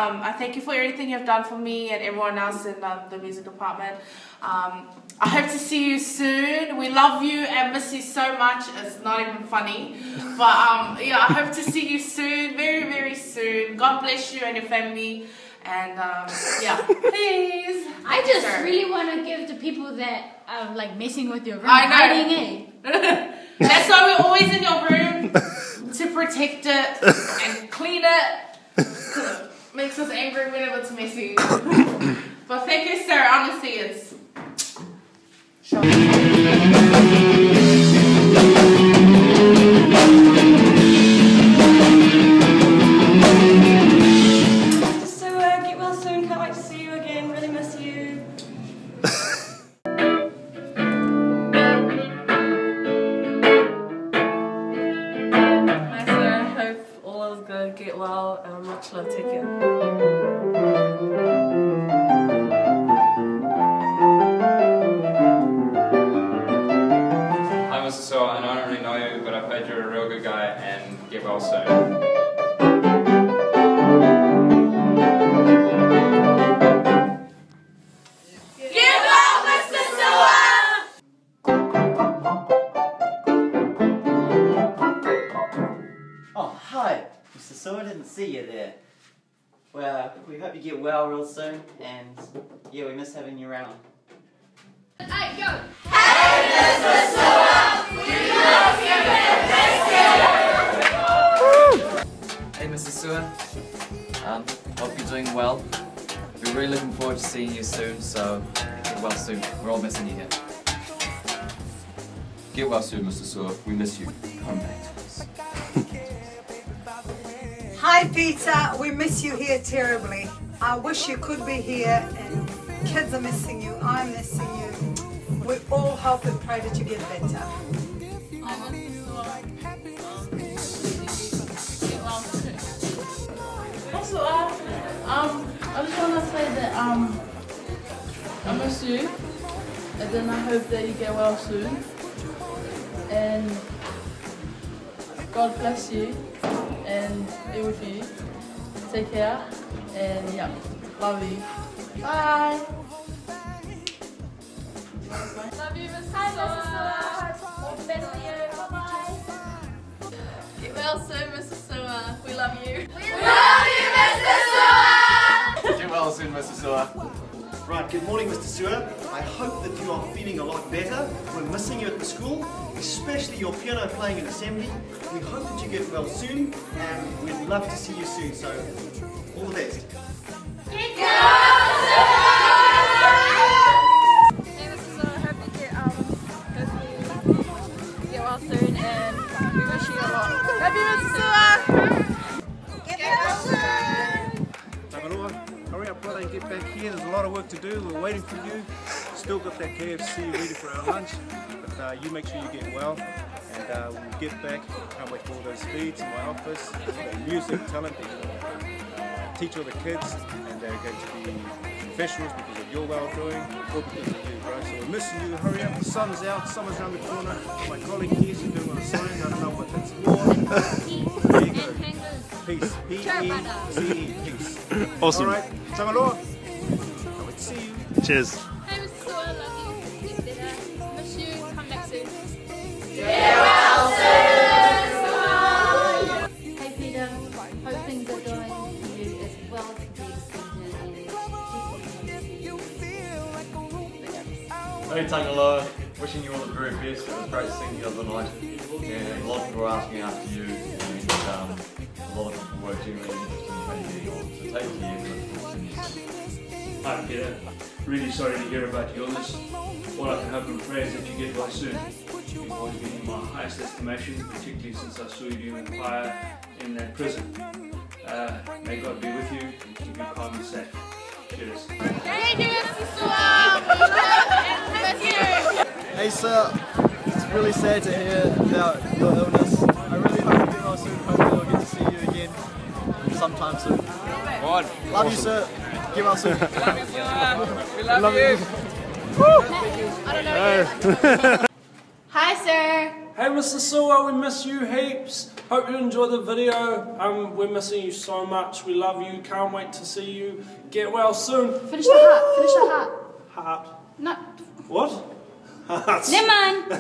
I thank you for everything you've done for me and everyone else in the music department. I hope to see you soon. We love you and miss you so much. It's not even funny. But yeah, I hope to see you soon, very, very soon. God bless you and your family. And yeah, please. I just really want to give to people that are like messing with your room. I know. Hiding, That's why we're always in your room, to protect it and clean it. It makes us angry whenever it's messy. But thank you, sir. Honestly, it's get well soon. Can't wait to see you again. Really miss you. Hi sir, hope all is good, get well, much love, take care. Hi Mr. Saw, and I don't really know you, but I've heard you're a real good guy and get well soon. Hi, Mr. Saw, I didn't see you there. Well, we hope you get well real soon, and yeah, we miss having you around. Hey, go! Hey, Mr. Saw! We love you and Hey Mr. Sewer, hope you're doing well. We're really looking forward to seeing you soon, so get well soon. We're all missing you here. Get well soon, Mr. Sewer. We miss you. Come back to us. Hi Peter, we miss you here terribly. I wish you could be here, and kids are missing you, I'm missing you. We all hope and pray that you get better. Also, I just want to say that I miss you, and then I hope that you get well soon. And God bless you and be with you. Take care, and yeah, love you. Bye. Love you, Mr. Saw. All the best for you. Bye-bye. Get well soon, Mr. Sewer. We love you. We love you, Mr. Sewer! Get well soon, Mr. Sewer. Right, good morning Mr. Sewer. I hope that you are feeling a lot better. We're missing you at the school, especially your piano playing in assembly. We hope that you get well soon, and we'd love to see you soon, so all the best. Get well soon! Hey Mr. Saw, hope you get well soon, and we wish you a lot. Love you, Mr. Saw! Get well soon! Tangaloa, hurry up brother and get back here. There's a lot of work to do. We're waiting for you. Still got that KFC ready for our lunch. But you make sure you get well, and we'll get back. Can't wait for all those feeds in my office. Music, talent, teach all the kids, and they're going to be professionals because of your well-doing, all because of you, bro. So we're missing you. Hurry up, the sun's out, summer's around the corner. My colleague here is doing on a sign, I don't know what that's for. There you go. Peace. P-E-C-E. Peace. Awesome. Alright, Tangaloa. Can't wait to see you. Cheers. Hey, Mr. Saw, love you. Get better. Miss you. Come back soon. Get well soon! Hey, Peter. Hope things are going for you as well as the extension. Hey Tangaloa, wishing you all the very best. It was great seeing you the other night, and a lot of people were asking after you, and a lot of people were genuinely interested in how you're getting on. So take care, and look forward to seeing you soon. Hi Peter, really sorry to hear about your illness. All I can hope and pray is that you get well soon. You've always been in my highest estimation, particularly since I saw you doing the choir in that prison. May God be with you and keep you calm and safe. Cheers. Hey, Mr. Saw. We love and miss you. Hey sir, it's really sad to hear about your illness. I really hope you get well soon. Hopefully we'll get to see you again sometime soon. Love you sir. Get well soon. We love you. I don't know. Hi, sir. Hey, Mr. Saw, we miss you heaps. Hope you enjoyed the video. We're missing you so much. We love you. Can't wait to see you. Get well soon. Finish the heart. Finish the heart. Heart. No. What? Hearts. Never mind.